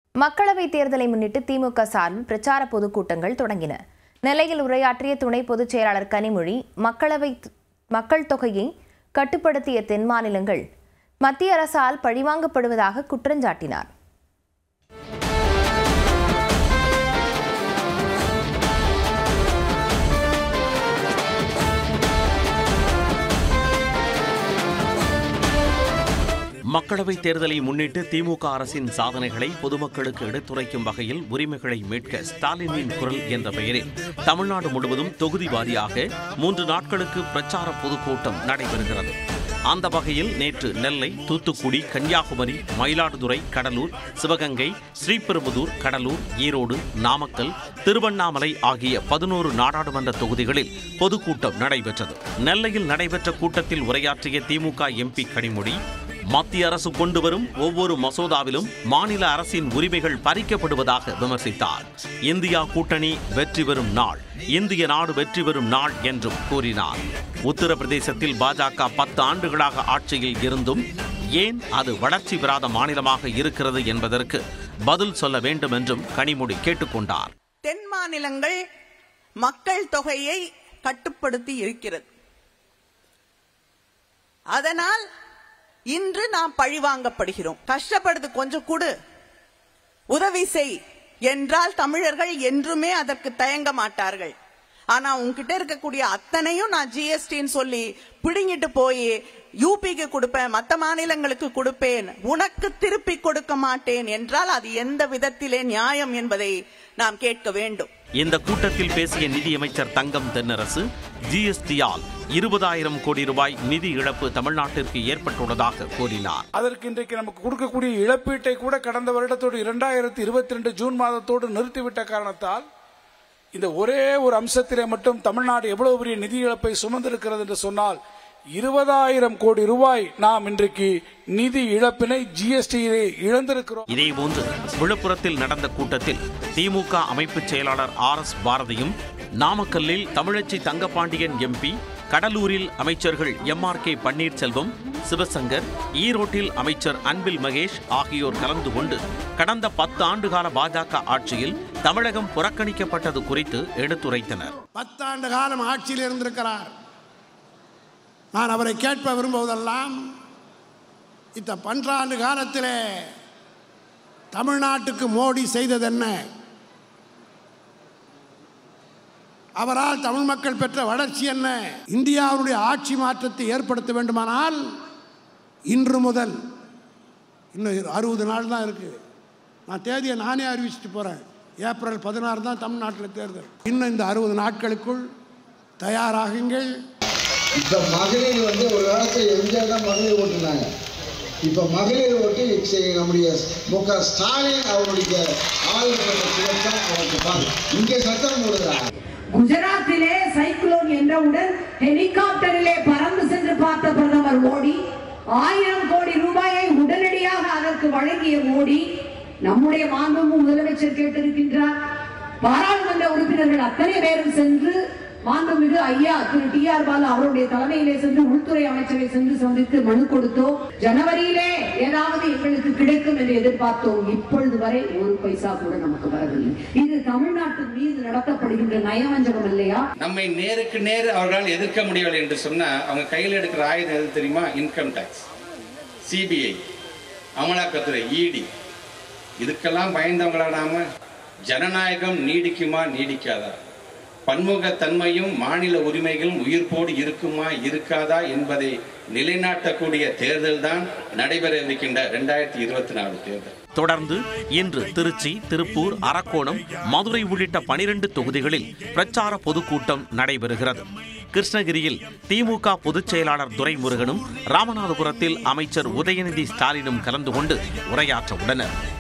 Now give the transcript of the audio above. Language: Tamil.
மக்களவைத் தேர்தலை முன்னிட்டு திமுக சார்பில் பிரச்சார பொதுக்கூட்டங்கள் தொடங்கின. நெல்லையில் உரையாற்றிய துணை பொதுச் செயலாளர் கனிமொழி, மக்கள் தொகையை கட்டுப்படுத்திய தென் மாநிலங்கள் மத்திய அரசால் பழிவாங்கப்படுவதாக குற்றஞ்சாட்டினார். மக்களவைத் தேர்தலை முன்னிட்டு திமுக அரசின் சாதனைகளை பொதுமக்களுக்கு எடுத்துரைக்கும் வகையில் உரிமைகளை மீட்க ஸ்டாலினின் குரல் என்ற பெயரில் தமிழ்நாடு முழுவதும் தொகுதி வாரியாக 3 நாட்களுக்கு பிரச்சார பொதுக்கூட்டம் நடைபெறுகிறது. அந்த வகையில் நேற்று நெல்லை, தூத்துக்குடி, கன்னியாகுமரி, மயிலாடுதுறை, கடலூர், சிவகங்கை, ஸ்ரீபெரும்புதூர், கடலூர், ஈரோடு, நாமக்கல், திருவண்ணாமலை ஆகிய 11 நாடாளுமன்ற தொகுதிகளில் பொதுக்கூட்டம் நடைபெற்றது. நெல்லையில் நடைபெற்ற கூட்டத்தில் உரையாற்றிய திமுக எம்பி கனிமொழி, மத்திய அரசு கொண்டு வரும் ஒவ்வொரு மசோதாவிலும் மாநில அரசின் உரிமைகள் பறிக்கப்படுவதாக விமர்சித்தார். இந்தியா கூட்டணி வெற்றி பெறும் நாள், இந்திய நாடு வெற்றி பெறும் நாள் என்றும் கூறினார். உத்தரப்பிரதேசத்தில் பாஜக 10 ஆண்டுகளாக ஆட்சியில் இருந்தும் ஏன் அது வளர்ச்சி பெறாத மாநிலமாக இருக்கிறது என்பதற்கு பதில் சொல்ல வேண்டும் என்றும் கனிமொழி கேட்டுக்கொண்டார். தென் மாநிலங்கள் மக்கள் தொகையை கட்டுப்படுத்தி இருக்கிறது. அதனால் இன்று நாம் பழிவாங்கப்படுகிறோம். கஷ்டப்படுது, கொஞ்சம் கொடு, உதவி செய் என்றால் தமிழர்கள் என்றுமே அதற்கு தயங்க மாட்டார்கள். ஆனா உன்கிட்ட இருக்கக்கூடிய அத்தனையும் நான் ஜிஎஸ்டின்னு சொல்லி பிடுங்கிட்டு போய் யூபிக்கு கொடுப்பேன், மற்ற மாநிலங்களுக்கு கொடுப்பேன், உனக்கு திருப்பி கொடுக்க மாட்டேன் என்றால் அது எந்த விதத்திலே நியாயம் என்பதை நாம் கேட்க வேண்டும். இந்த கூட்டத்தில் பேசிய நிதியமைச்சர் தங்கம் தென்னரசு, ஜிஎஸ்டியால் 20,000 கோடி ரூபாய் நிதி இழப்பு தமிழ்நாட்டிற்கு ஏற்பட்டுள்ளதாக கூறினார். அதற்கு இன்றைக்கு நமக்கு கொடுக்கக்கூடிய இழப்பீட்டை கூட கடந்த வருடத்தோடு 2022 ஜூன் மாதத்தோடு நிறுத்திவிட்ட காரணத்தால் இந்த ஒரே ஒரு அம்சத்திலே மட்டும் தமிழ்நாடு எவ்வளவு பெரிய நிதி இழப்பை சுமந்திருக்கிறது என்று சொன்னால் 20,000 கோடி ரூபாய் நாம் இன்றைக்கு நிதி இழப்பினை ஜிஎஸ்டியிலே இழந்திருக்கிறோம். இதேபோன்று விழுப்புரத்தில் நடந்த கூட்டத்தில் திமுக அமைப்பு செயலாளர் RS பாரதியும், நாமக்கல்லில் தமிழச்சி தங்கபாண்டியன் எம்பி, கடலூரில் அமைச்சர்கள் MRK பன்னீர்செல்வம், சிவசங்கர், ஈரோட்டில் அமைச்சர் அன்பில் மகேஷ் ஆகியோர் கலந்து கொண்டு கடந்த 10 ஆண்டுகால பாஜக ஆட்சியில் தமிழகம் புறக்கணிக்கப்பட்டது குறித்து எடுத்துரைத்தனர். 10 ஆண்டு காலம் ஆட்சியில் இருந்திருக்கிறார். நான் அவரை கேட்ப விரும்புவதெல்லாம், இந்த 12 ஆண்டு காலத்திலே தமிழ்நாட்டுக்கு மோடி செய்தது என்ன? அவரால் தமிழ் மக்கள் பெற்ற வளர்ச்சி என்ன? இந்தியாவுடைய ஆட்சி மாற்றத்தை ஏற்படுத்த வேண்டுமானால் இன்று முதல் இன்னும் 60 நாள் தான் இருக்கு. நான் தேதியை நானே அறிவிச்சுட்டு போறேன். ஏப்ரல் 16 தான் தமிழ்நாட்டில் தேர்தல். இன்னும் இந்த 60 நாட்களுக்குள் தயாராகுங்கள். இப்ப மகளிர் ஒரு காலத்தில் எம்ஜிஆர் தான் மகளிர் ஓட்டுனாங்க. இப்ப மகளிர் ஓட்டு நம்முடைய முக ஸ்டாலின் அவருடைய இங்கே சட்டம் போடுறாங்க. குஜராத்திலே சைக்ளோன் என்றவுடன் ஹெலிகாப்டரிலே பறந்து சென்று பார்த்த பிரதமர் மோடி, 1000 கோடி ரூபாயை உடனடியாக அதற்கு வழங்கிய மோடி, நம்முடைய மாண்புமிகு முதலமைச்சர் கேட்டிருக்கின்றார். பாராளுமன்ற உறுப்பினர்கள் அத்தனை பேரும் சென்று மாண்புமிகு ஐயா திரு TR பாலு அவருடைய தலைமையிலே சென்று உள்துறை அமைச்சரை சென்று சந்தித்து மனு கொடுத்தோம். ஜனவரியிலே ஏதாவது எங்களுக்கு கிடைக்கும் என்று எதிர்பார்த்தோம். இப்பொழுது வரை 1 பைசா கூட நமக்கு வரவில்லை. இது தமிழ்நாட்டின் மீது நடத்தப்படுகின்ற நயவஞ்சகம் இல்லையா? நம்மை நேருக்கு நேர் அவர்களால் எதிர்க்க முடியவில்லை என்று சொன்னா அவங்க கையில் எடுக்கிற ஆயுதம் எது தெரியுமா? இன்கம் டாக்ஸ், CBI, அமலாக்கத்துறை, ED. இதுக்கெல்லாம் பயந்தவங்களா நாம? ஜனநாயகம் நீடிக்குமா நீடிக்காதா? பன்முகத்தன்மையும் மாநில உரிமைகளும் உயிர்ப்போடு இருக்குமா இருக்காதா என்பதை நிலைநாட்டக்கூடிய தேர்தல் தான் நடைபெற இருக்கின்ற 2024 தேர்தல். தொடர்ந்து இன்று திருச்சி, திருப்பூர், அரக்கோணம், மதுரை உள்ளிட்ட 12 தொகுதிகளில் பிரச்சார பொதுக்கூட்டம் நடைபெறுகிறது. கிருஷ்ணகிரியில் திமுக பொதுச் செயலாளர் துரைமுருகனும், ராமநாதபுரத்தில் அமைச்சர் உதயநிதி ஸ்டாலினும் கலந்து கொண்டு உரையாற்ற உள்ளனர்.